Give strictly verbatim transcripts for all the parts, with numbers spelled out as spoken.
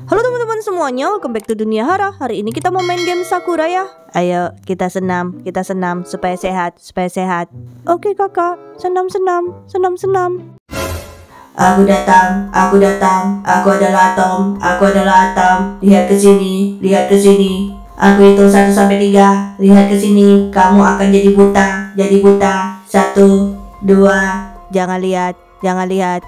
Halo teman-teman semuanya, welcome back to Dunia Hara. Hari ini kita mau main game Sakura ya. Ayo kita senam, kita senam supaya sehat, supaya sehat. Oke kakak, senam-senam, senam-senam. Aku datang, aku datang, aku adalah Atom, aku adalah Atom. Lihat ke sini, lihat ke sini. Aku hitung satu sampai tiga. Lihat ke sini, kamu akan jadi buta, jadi buta. Satu, dua. Jangan lihat, jangan lihat.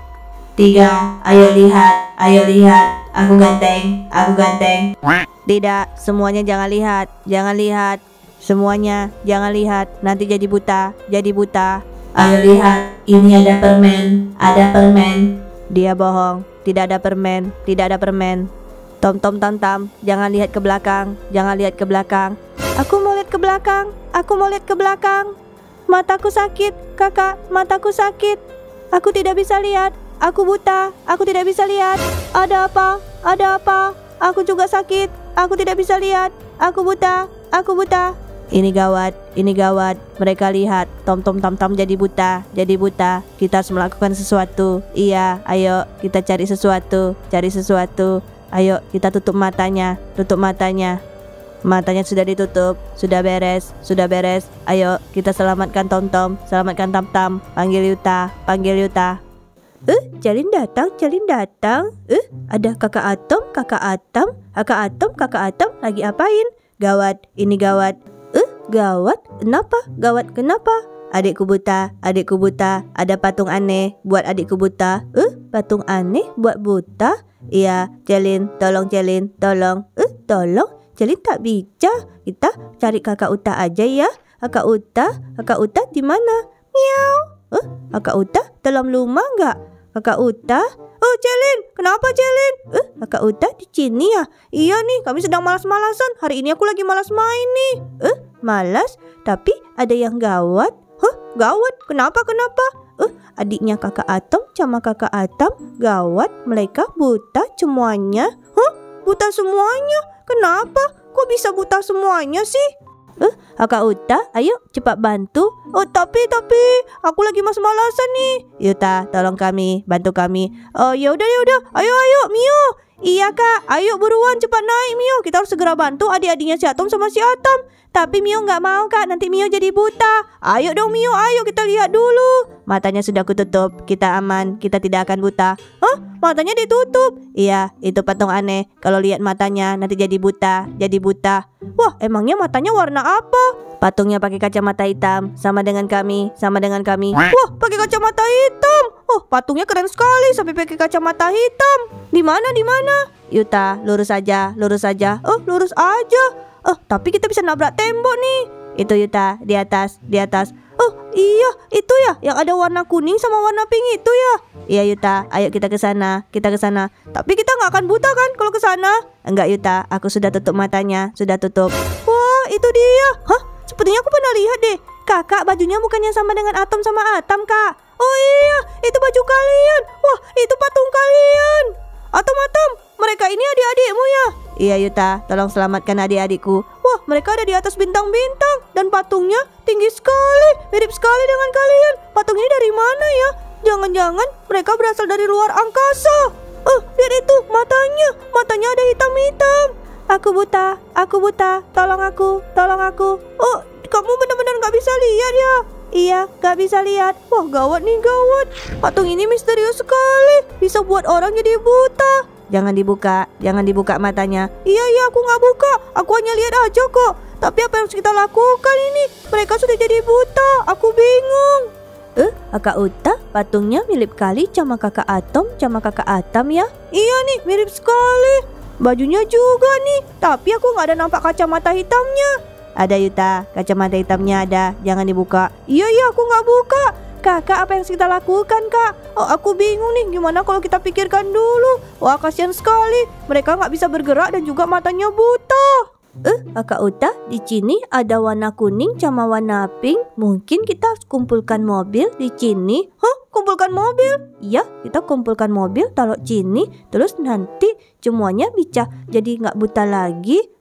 Tiga, ayo lihat, ayo lihat. Aku ganteng, aku ganteng. Tidak, semuanya jangan lihat, jangan lihat. Semuanya jangan lihat, nanti jadi buta, jadi buta. Ayo lihat, ini ada permen, ada permen. Dia bohong, tidak ada permen, tidak ada permen. Tom tom tam tam, jangan lihat ke belakang, jangan lihat ke belakang. Aku mau lihat ke belakang, aku mau lihat ke belakang. Mataku sakit, kakak, mataku sakit. Aku tidak bisa lihat. Aku buta, aku tidak bisa lihat. Ada apa? Ada apa? Aku juga sakit. Aku tidak bisa lihat. Aku buta, aku buta. Ini gawat, ini gawat. Mereka lihat Tom Tom Tam Tam jadi buta, jadi buta. Kita harus melakukan sesuatu. Iya, ayo kita cari sesuatu, cari sesuatu. Ayo kita tutup matanya, tutup matanya. Matanya sudah ditutup, sudah beres, sudah beres. Ayo kita selamatkan Tom Tom, selamatkan Tam Tam. Panggil Yuta, panggil Yuta. Eh, Jalin datang, Jalin datang. Eh, ada kakak Atom, kakak Atom, kakak Atom, kakak Atom lagi apain? Gawat, ini gawat. Eh, gawat? Kenapa? Gawat kenapa? Adikku buta, adikku buta. Ada patung aneh buat adikku buta. Eh, patung aneh buat buta? Iya, Jalin, tolong Jalin, tolong. Eh, tolong? Jalin tak bisa. Kita cari kakak Uta aja ya. Kakak Uta, kakak Uta di mana? Miau. Eh, kakak Uta dalam rumah enggak? Kakak Uta? Oh, Celin, kenapa Celin? Eh, kakak Uta di sini ya? Iya nih, kami sedang malas-malasan. Hari ini aku lagi malas main nih. Eh, malas? Tapi ada yang gawat. Hah, gawat? Kenapa, kenapa? Eh, adiknya kakak Atom sama kakak Atom gawat. Mereka buta semuanya. Hah, buta semuanya? Kenapa? Kok bisa buta semuanya sih? Eh, kakak Uta, ayo cepat bantu. Oh, tapi, tapi, aku lagi mas-malasan nih. Yuta, tolong kami, bantu kami. Oh, yaudah, yaudah, ayo, ayo, Mio. Iya kak, ayo buruan cepat naik Mio. Kita harus segera bantu adik-adiknya si Atom sama si Atom. Tapi Mio nggak mau kak, nanti Mio jadi buta. Ayo dong Mio, ayo kita lihat dulu. Matanya sudah kututup, kita aman, kita tidak akan buta. Hah? Matanya ditutup? Iya, itu patung aneh. Kalau lihat matanya nanti jadi buta, jadi buta. Wah, emangnya matanya warna apa? Patungnya pakai kacamata hitam, sama dengan kami, sama dengan kami. Wah, pakai kacamata hitam. Oh, patungnya keren sekali sampai pakai kacamata hitam. Di mana, di mana? Yuta, lurus aja, lurus aja. Oh, lurus aja. Oh, tapi kita bisa nabrak tembok nih. Itu Yuta, di atas, di atas. Oh, iya, itu ya yang ada warna kuning sama warna pink itu ya. Iya Yuta, ayo kita ke sana, kita ke sana. Tapi kita nggak akan buta kan kalau ke sana? Enggak Yuta, aku sudah tutup matanya, sudah tutup. Wah, itu dia. Hah? Sepertinya aku pernah lihat deh. Kakak, bajunya bukannya sama dengan Atom sama Atom, Kak? Oh iya, itu baju kalian. Wah, itu patung kalian. Atom, Atom, mereka ini adik-adikmu ya? Iya Yuta, tolong selamatkan adik-adikku. Wah, mereka ada di atas bintang-bintang. Dan patungnya tinggi sekali, mirip sekali dengan kalian. Patung ini dari mana ya? Jangan-jangan mereka berasal dari luar angkasa. Oh, lihat itu, matanya. Matanya ada hitam-hitam. Aku buta, aku buta, tolong aku, tolong aku. Oh, kamu benar-benar gak bisa lihat ya? Iya, gak bisa lihat. Wah, gawat nih, gawat. Patung ini misterius sekali. Bisa buat orang jadi buta. Jangan dibuka, jangan dibuka matanya. Iya, iya, aku gak buka. Aku hanya lihat aja kok. Tapi apa yang harus kita lakukan ini? Mereka sudah jadi buta. Aku bingung. Eh, kakak Uta, patungnya mirip kali sama kakak Atom, sama kakak Atom ya? Iya nih, mirip sekali. Bajunya juga nih, tapi aku nggak ada nampak kacamata hitamnya. Ada Yuta, kacamata hitamnya ada, jangan dibuka. Iya iya, aku nggak buka. Kakak, apa yang kita lakukan kak? Oh, aku bingung nih, gimana kalau kita pikirkan dulu? Wah, kasihan sekali, mereka nggak bisa bergerak dan juga matanya buta. Eh, kakak Uta, di sini ada warna kuning sama warna pink. Mungkin kita harus kumpulkan mobil di sini. Hah? Kumpulkan mobil? Iya, kita kumpulkan mobil, taruh sini. Terus nanti semuanya bisa jadi nggak buta lagi. Oh,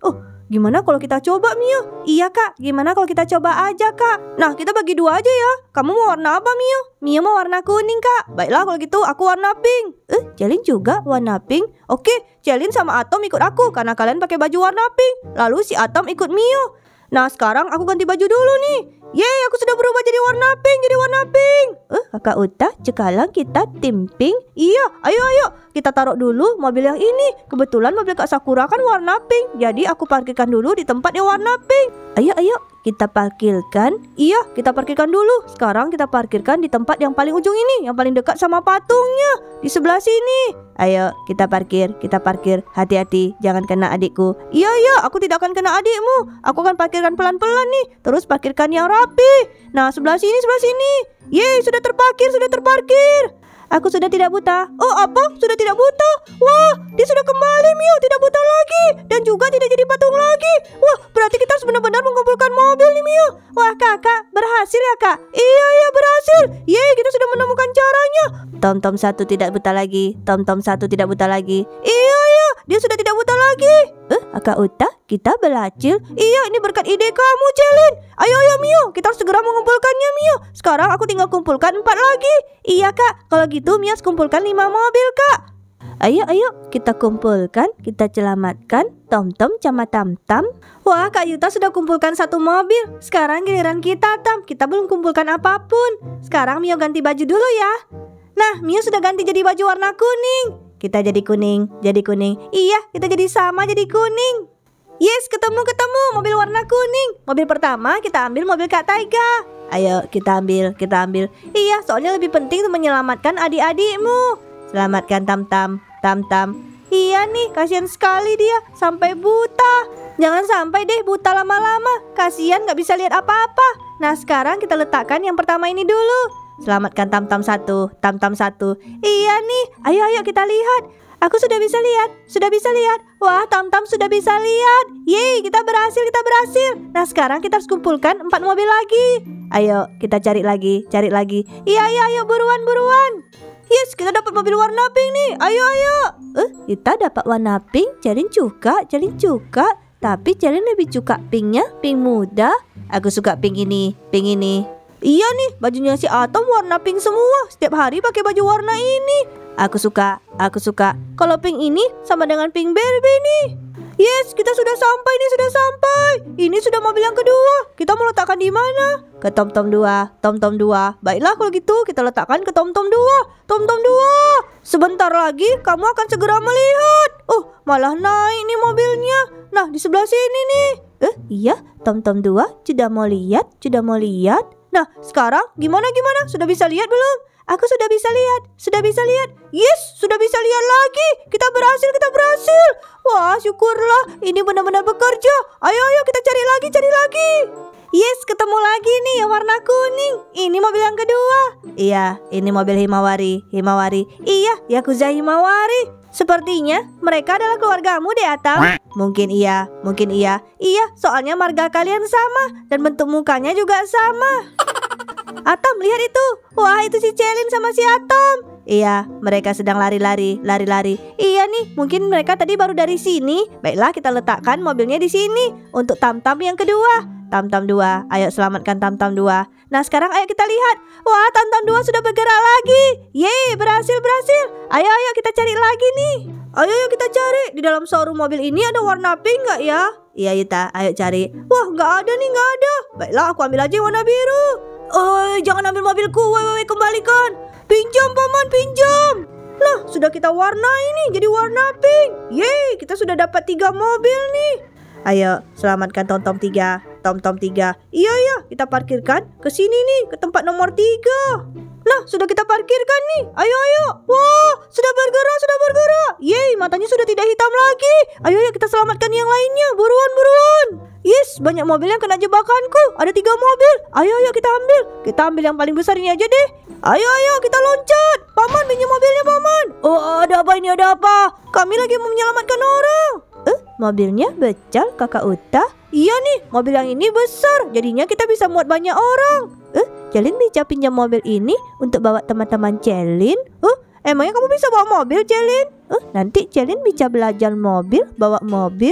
gimana kalau kita coba Mio? Iya kak, gimana kalau kita coba aja kak? Nah kita bagi dua aja ya. Kamu mau warna apa Mio? Mio mau warna kuning kak. Baiklah kalau gitu aku warna pink. Eh, Celin juga warna pink. Oke, Celin sama Atom ikut aku karena kalian pakai baju warna pink. Lalu si Atom ikut Mio. Nah sekarang aku ganti baju dulu nih. Yeay, aku sudah berubah jadi warna pink, jadi warna pink. Eh, kakak Uta, sekarang kita tim pink. Iya, ayo ayo, kita taruh dulu mobil yang ini. Kebetulan mobil Kak Sakura kan warna pink. Jadi aku parkirkan dulu di tempat yang warna pink. Ayo ayo, kita parkirkan. Iya, kita parkirkan dulu. Sekarang kita parkirkan di tempat yang paling ujung ini, yang paling dekat sama patungnya, di sebelah sini. Ayo, kita parkir, kita parkir. Hati-hati, jangan kena adikku. Iya iya, aku tidak akan kena adikmu. Aku akan parkirkan pelan-pelan nih. Terus parkirkan yang rapi. Nah, sebelah sini, sebelah sini. Yeay, sudah terparkir, sudah terparkir. Aku sudah tidak buta. Oh, apa? Sudah tidak buta? Wah, dia sudah kembali, Mio. Tidak buta lagi. Dan juga tidak jadi patung lagi. Wah, berarti kita harus benar-benar mengumpulkan mobil nih, Mio. Wah, kakak, berhasil ya, kak? Iya, iya, berhasil. Yeay, kita sudah menemukan caranya. Tom-tom satu tidak buta lagi. Tom-tom satu tidak buta lagi. Iya, iya, dia sudah tidak buta lagi. Eh, Kak Uta, kita berhasil. Iya, ini berkat ide kamu, Celin. Ayo, ayo, Mio. Kita harus segera mengumpulkannya, Mio. Sekarang aku tinggal kumpulkan empat lagi. Iya, kak. Kalau gitu, Mio harus kumpulkan lima mobil, kak. Ayo, ayo. Kita kumpulkan. Kita selamatkan Tom-tom sama Tam-tam. Wah, Kak Yuta sudah kumpulkan satu mobil. Sekarang giliran kita, Tam. Kita belum kumpulkan apapun. Sekarang Mio ganti baju dulu ya. Nah, Mio sudah ganti jadi baju warna kuning. Kita jadi kuning, jadi kuning. Iya, kita jadi sama jadi kuning. Yes, ketemu-ketemu mobil warna kuning. Mobil pertama kita ambil mobil Kak Taiga. Ayo, kita ambil, kita ambil. Iya, soalnya lebih penting untuk menyelamatkan adik-adikmu. Selamatkan Tam-tam, Tam-tam. Iya nih, kasihan sekali dia, sampai buta. Jangan sampai deh buta lama-lama. Kasihan gak bisa lihat apa-apa. Nah, sekarang kita letakkan yang pertama ini dulu. Selamatkan Tam-tam satu, Tam-tam satu. Iya nih, ayo ayo kita lihat. Aku sudah bisa lihat, sudah bisa lihat. Wah, Tam-tam sudah bisa lihat. Yeay, kita berhasil, kita berhasil. Nah, sekarang kita harus kumpulkan empat mobil lagi. Ayo, kita cari lagi, cari lagi. Iya, iya, ayo, buruan, buruan. Yes, kita dapat mobil warna pink nih. Ayo, ayo. Eh, kita dapat warna pink. Celin juga, Celin juga. Tapi Celin lebih suka pinknya, pink muda. Aku suka pink ini, pink ini. Iya nih, bajunya si Atom warna pink semua. Setiap hari pakai baju warna ini. Aku suka, aku suka. Kalau pink ini sama dengan pink Barbie nih. Yes, kita sudah sampai nih, sudah sampai. Ini sudah mobil yang kedua. Kita mau letakkan di mana? Ke Tom-tom dua, Tom-tom dua. Baiklah kalau gitu, kita letakkan ke Tom-tom dua. Tom-tom dua. Sebentar lagi kamu akan segera melihat. Oh, malah naik nih mobilnya. Nah, di sebelah sini nih. Eh, iya, Tom-tom dua sudah mau lihat, sudah mau lihat. Nah, sekarang gimana-gimana? Sudah bisa lihat belum? Aku sudah bisa lihat. Sudah bisa lihat. Yes, sudah bisa lihat lagi. Kita berhasil, kita berhasil. Wah, syukurlah. Ini benar-benar bekerja. Ayo, ayo kita cari lagi, cari lagi. Yes, ketemu lagi nih yang warna kuning. Ini mobil yang kedua. Iya, ini mobil Himawari. Himawari. Iya, Yakuza Himawari. Sepertinya mereka adalah keluargamu deh, Atam. Mungkin iya, mungkin iya. Iya, soalnya marga kalian sama. Dan bentuk mukanya juga sama. Atom, lihat itu. Wah, itu si Celin sama si Atom. Iya, mereka sedang lari-lari, lari-lari. Iya nih, mungkin mereka tadi baru dari sini. Baiklah, kita letakkan mobilnya di sini. Untuk Tam-tam yang kedua. Tam-tam dua, ayo selamatkan Tam-tam dua. Nah, sekarang ayo kita lihat. Wah, Tam-tam dua sudah bergerak lagi. Yeay, berhasil, berhasil. Ayo, ayo kita cari lagi nih. Ayo, ayo kita cari. Di dalam showroom mobil ini ada warna pink nggak ya? Iya, Yuta, ayo cari. Wah, nggak ada nih, nggak ada. Baiklah, aku ambil aja yang warna biru. Oh, jangan ambil mobilku, wewe, kembalikan. Pinjam, paman, pinjam. Lah, sudah kita warnai nih jadi warna pink. Yeay, kita sudah dapat tiga mobil nih. Ayo, selamatkan Tom-tom tiga, Tom-tom tiga. Iya, iya, kita parkirkan ke sini nih, ke tempat nomor tiga. Nah, sudah kita parkirkan nih. Ayo, ayo. Wah, sudah bergerak, sudah bergerak. Yeay, matanya sudah tidak hitam lagi. Ayo, ayo kita selamatkan yang lainnya. Buruan, buruan. Yes, banyak mobil yang kena jebakanku. Ada tiga mobil. Ayo, ayo kita ambil. Kita ambil yang paling besar ini aja deh. Ayo, ayo kita loncat. Paman, pinjam mobilnya, Paman. Oh, ada apa ini, ada apa? Kami lagi mau menyelamatkan orang. Eh, mobilnya becal, Kakak Uta. Iya nih, mobil yang ini besar. Jadinya kita bisa muat banyak orang. Eh, Celin bisa pinjam mobil ini untuk bawa teman-teman Celin. Eh, emangnya kamu bisa bawa mobil, Celin? Eh, nanti Celin bisa belajar mobil, bawa mobil.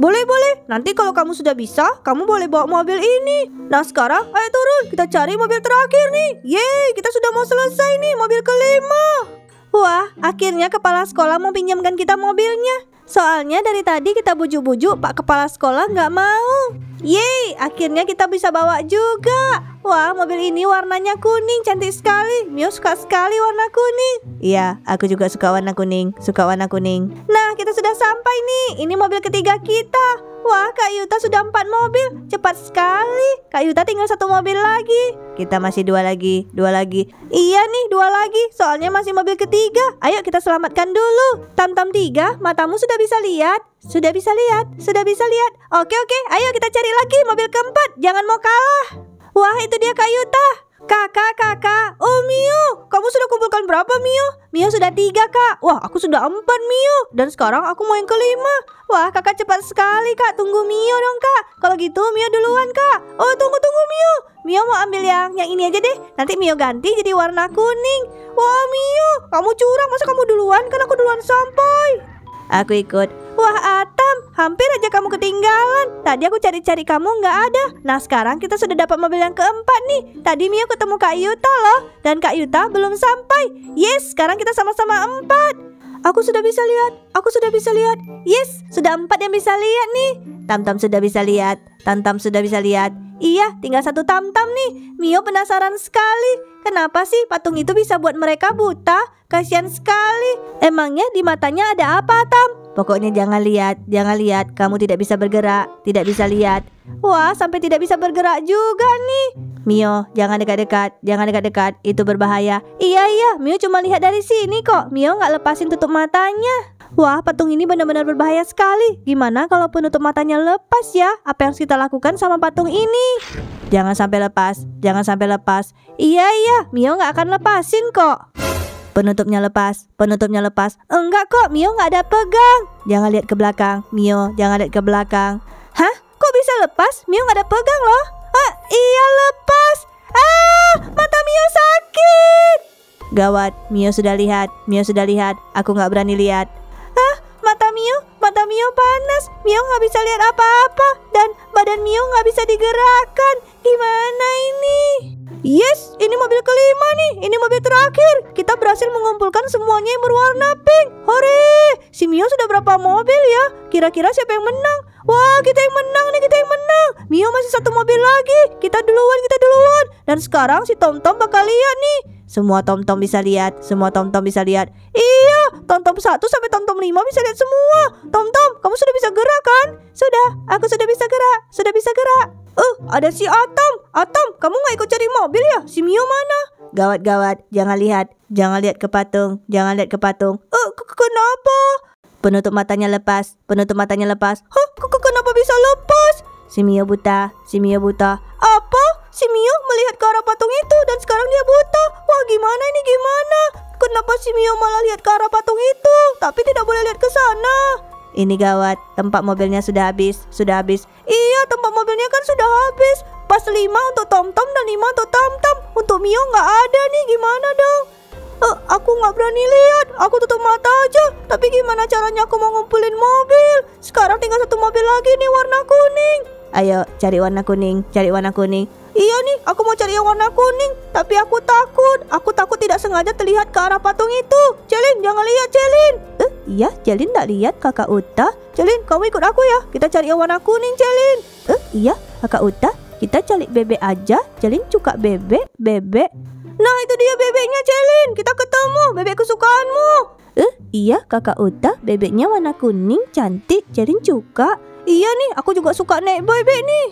Boleh, boleh. Nanti kalau kamu sudah bisa, kamu boleh bawa mobil ini. Nah sekarang, ayo turun. Kita cari mobil terakhir nih. Yeay, kita sudah mau selesai nih, mobil kelima. Wah, akhirnya kepala sekolah mau pinjamkan kita mobilnya. Soalnya dari tadi kita bujuk-bujuk Pak Kepala Sekolah nggak mau. Yeay, akhirnya kita bisa bawa juga. Wah, mobil ini warnanya kuning, cantik sekali. Mio suka sekali warna kuning. Iya, aku juga suka warna kuning, suka warna kuning. Nah, kita sudah sampai nih. Ini mobil ketiga kita. Wah, Kak Yuta sudah empat mobil. Cepat sekali. Kak Yuta tinggal satu mobil lagi. Kita masih dua lagi, dua lagi. Iya nih, dua lagi. Soalnya masih mobil ketiga. Ayo kita selamatkan dulu. Tam-tam tiga, matamu sudah bisa lihat? Sudah bisa lihat? Sudah bisa lihat? Oke, oke. Ayo kita cari lagi mobil keempat. Jangan mau kalah. Wah, itu dia Kak Yuta. Kakak, kakak. Oh, Mio. Kamu sudah kumpulkan berapa, Mio? Mio sudah tiga, Kak. Wah, aku sudah empat, Mio. Dan sekarang aku mau yang kelima. Wah, kakak cepat sekali, Kak. Tunggu Mio dong, Kak. Kalau gitu, Mio duluan, Kak. Oh, tunggu, tunggu, Mio. Mio mau ambil yang yang ini aja deh. Nanti Mio ganti jadi warna kuning. Wah, Mio. Kamu curang. Masa kamu duluan? Kan aku duluan sampai. Aku ikut. Wah, Atam, hampir aja kamu ketinggalan. Tadi aku cari-cari kamu nggak ada. Nah, sekarang kita sudah dapat mobil yang keempat nih. Tadi Mio ketemu Kak Yuta loh. Dan Kak Yuta belum sampai. Yes, sekarang kita sama-sama empat. Aku sudah bisa lihat. Aku sudah bisa lihat. Yes, sudah empat yang bisa lihat nih. Tam-tam sudah bisa lihat. Tam-tam sudah bisa lihat. Iya, tinggal satu tam-tam nih. Mio penasaran sekali. Kenapa sih patung itu bisa buat mereka buta? Kasihan sekali. Emangnya di matanya ada apa, Tam? Pokoknya jangan lihat, jangan lihat. Kamu tidak bisa bergerak, tidak bisa lihat. Wah, sampai tidak bisa bergerak juga nih. Mio, jangan dekat-dekat, jangan dekat-dekat. Itu berbahaya. Iya, iya, Mio cuma lihat dari sini kok. Mio nggak lepasin tutup matanya. Wah, patung ini benar-benar berbahaya sekali. Gimana kalau penutup matanya lepas ya? Apa yang harus kita lakukan sama patung ini? Jangan sampai lepas, jangan sampai lepas. Iya, iya, Mio nggak akan lepasin kok. Penutupnya lepas, penutupnya lepas. Enggak kok, Mio nggak ada pegang. Jangan lihat ke belakang, Mio, jangan lihat ke belakang. Hah? Kok bisa lepas? Mio nggak ada pegang loh. Ah, iya lepas. Ah, mata Mio sakit. Gawat, Mio sudah lihat, Mio sudah lihat. Aku nggak berani lihat. Ah, mata Mio, mata Mio panas. Mio nggak bisa lihat apa-apa. Dan badan Mio nggak bisa digerakkan. Gimana ini? Yes, ini mobil kelima nih. Ini mobil terakhir. Kita berhasil mengumpulkan semuanya yang berwarna pink. Hore! Si Mio sudah berapa mobil ya? Kira-kira siapa yang menang? Wah, kita yang menang nih, kita yang menang. Mio masih satu mobil lagi. Kita duluan, kita duluan. Dan sekarang si Tom-Tom bakal lihat nih. Semua Tom-Tom bisa lihat. Semua Tom-Tom bisa lihat. Iya, Tom-Tom satu sampai Tom-Tom lima bisa lihat semua. Tom-Tom, kamu sudah bisa gerak kan? Sudah, aku sudah bisa gerak. Sudah bisa gerak. Uh, ada si Atom. Atom, kamu gak ikut cari mobil ya? Si Mio mana? Gawat-gawat, jangan lihat. Jangan lihat ke patung. Jangan lihat ke patung. Uh, kenapa? Penutup matanya lepas. Penutup matanya lepas. Hah, kenapa bisa lepas? Si Mio buta. Si Mio buta. Apa? Si Mio melihat ke arah patung itu dan sekarang dia buta. Wah, gimana ini gimana? Kenapa si Mio malah lihat ke arah patung itu, tapi tidak boleh lihat ke sana? Ini gawat, tempat mobilnya sudah habis, sudah habis. Iya, tempat mobilnya kan sudah habis. Pas lima untuk Tom-Tom dan lima untuk Tam-Tam. Untuk Mio nggak ada nih, gimana dong? Uh, aku nggak berani lihat, aku tutup mata aja. Tapi gimana caranya aku mau ngumpulin mobil? Sekarang tinggal satu mobil lagi nih warna kuning. Ayo, cari warna kuning, cari warna kuning. Iya nih, aku mau cari yang warna kuning. Tapi aku takut, aku takut tidak sengaja terlihat ke arah patung itu. Celin, jangan lihat Celin. Eh, iya, Celin tak lihat kakak Uta. Celin, kamu ikut aku ya. Kita cari yang warna kuning, Celin. Eh, iya, kakak Uta. Kita cari bebek aja. Celin suka bebek, bebek. Nah, itu dia bebeknya, Celin. Kita ketemu, bebek kesukaanmu. Eh, iya, kakak Uta. Bebeknya warna kuning, cantik. Celin suka. Iya nih, aku juga suka naik bebek nih.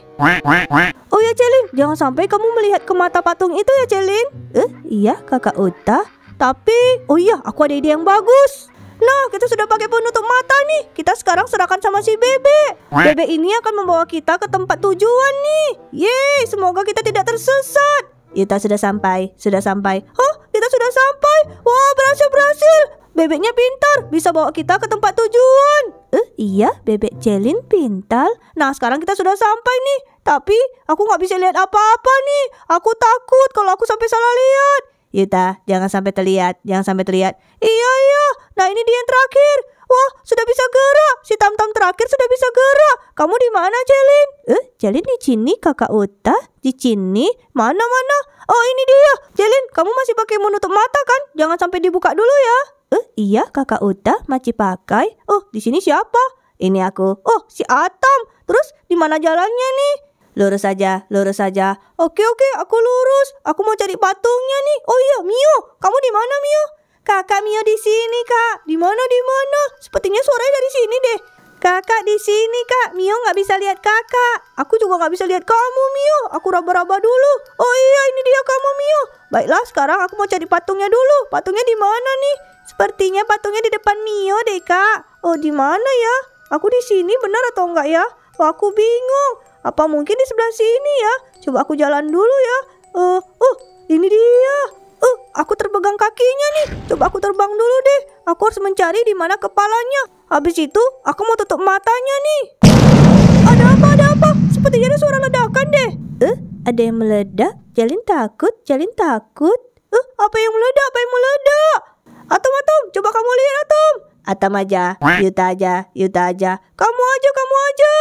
Oh ya Celin, jangan sampai kamu melihat ke mata patung itu ya Celin. Eh, iya kakak Uta. Tapi, oh iya, aku ada ide yang bagus. Nah, kita sudah pakai penutup mata nih. Kita sekarang serahkan sama si bebek. Bebek ini akan membawa kita ke tempat tujuan nih. Yeay, semoga kita tidak tersesat. Kita sudah sampai, sudah sampai. Oh, kita sudah sampai. Wah, berhasil, berhasil. Bebeknya pintar, bisa bawa kita ke tempat tujuan. Eh, iya, bebek Celin pintar. Nah, sekarang kita sudah sampai nih. Tapi, aku nggak bisa lihat apa-apa nih. Aku takut kalau aku sampai salah lihat. Yuta, jangan sampai terlihat, jangan sampai terlihat. Iya, iya. Nah, ini dia yang terakhir. Wah, sudah bisa gerak. Si Tamtam terakhir sudah bisa gerak. Kamu di mana, Celin? Eh, Celin di sini, Kakak Uta. Di sini? Mana-mana? Oh, ini dia. Celin, kamu masih pakai menutup mata kan? Jangan sampai dibuka dulu ya. Eh, iya, Kakak Uta masih pakai. Oh, di sini siapa? Ini aku. Oh, si Atam. Terus di mana jalannya nih? Lurus saja, lurus saja. Oke, oke, aku lurus. Aku mau cari patungnya nih. Oh iya, Mio. Kamu di mana, Mio? Kakak Mio di sini, Kak. Di mana, di mana? Sepertinya suaranya dari sini deh. Kakak di sini, Kak. Mio nggak bisa lihat Kakak. Aku juga nggak bisa lihat kamu, Mio. Aku raba-raba dulu. Oh iya, ini dia kamu, Mio. Baiklah, sekarang aku mau cari patungnya dulu. Patungnya di mana nih? Sepertinya patungnya di depan Mio deh, Kak. Oh, di mana ya? Aku di sini benar atau enggak ya? Oh, aku bingung. Apa mungkin di sebelah sini ya? Coba aku jalan dulu ya. Uh, uh, ini dia. Uh, aku terpegang kakinya nih. Coba aku terbang dulu deh. Aku harus mencari di mana kepalanya. Habis itu, aku mau tutup matanya nih. Ada apa? Ada apa? Sepertinya ada suara ledakan deh. Eh, uh, ada yang meledak? Jalin takut? Jalin takut? Eh, uh, apa yang meledak? Apa yang meledak? Atom, Atom, coba kamu lihat, Atom. Atom aja, Yuta aja, Yuta aja. Kamu aja, kamu aja.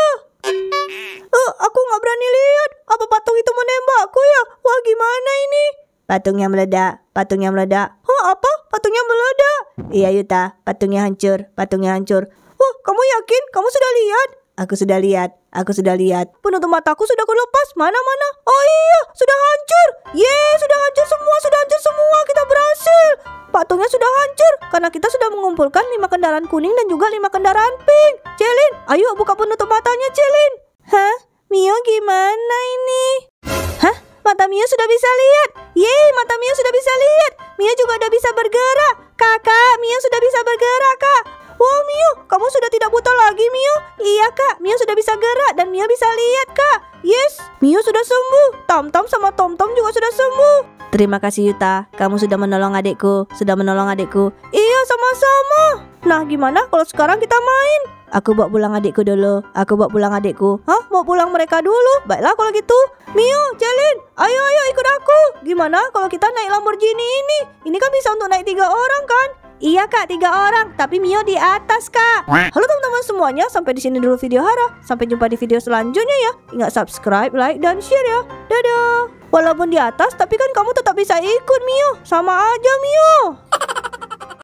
Uh, aku nggak berani lihat. Apa patung itu menembakku ya? Wah, gimana ini? Patungnya meledak, patungnya meledak. Hah, apa? Patungnya meledak? Iya, Yuta, patungnya hancur, patungnya hancur. Wah, kamu yakin? Kamu sudah lihat? Aku sudah lihat, aku sudah lihat. Penutup mataku sudah kulepas. Mana-mana? Oh iya, sudah hancur. Yeay, sudah hancur semua, sudah hancur semua. Kita berhasil. Patungnya sudah hancur karena kita sudah mengumpulkan lima kendaraan kuning dan juga lima kendaraan pink. Celin, ayo buka penutup matanya, Celin. Hah? Mio gimana ini? Hah? Mata Mio sudah bisa lihat. Yeay, mata Mio sudah bisa lihat. Mio juga udah bisa bergerak. Kakak, Mio sudah bisa bergerak, Kak. Wow, Mio, kamu sudah tidak buta lagi, Mio. Iya, Kak, Mio sudah bisa gerak dan Mio bisa lihat, Kak. Yes, Mio sudah sembuh. Tam-Tam sama Tom-Tom juga sudah sembuh. Terima kasih, Yuta. Kamu sudah menolong adikku. Sudah menolong adikku. Iya, sama-sama. Nah, gimana kalau sekarang kita main? Aku bawa pulang adikku dulu. Aku bawa pulang adikku. Hah? Mau pulang mereka dulu? Baiklah kalau gitu. Mio, Celin, ayo ayo ikut aku. Gimana kalau kita naik Lamborghini ini? Ini kan bisa untuk naik tiga orang kan? Iya, Kak, tiga orang. Tapi Mio di atas, Kak. Halo teman-teman semuanya. Sampai di sini dulu video Hara. Sampai jumpa di video selanjutnya ya. Ingat subscribe, like, dan share ya. Dadah. Walaupun di atas, tapi kan kamu tetap bisa ikut, Mio. Sama aja, Mio.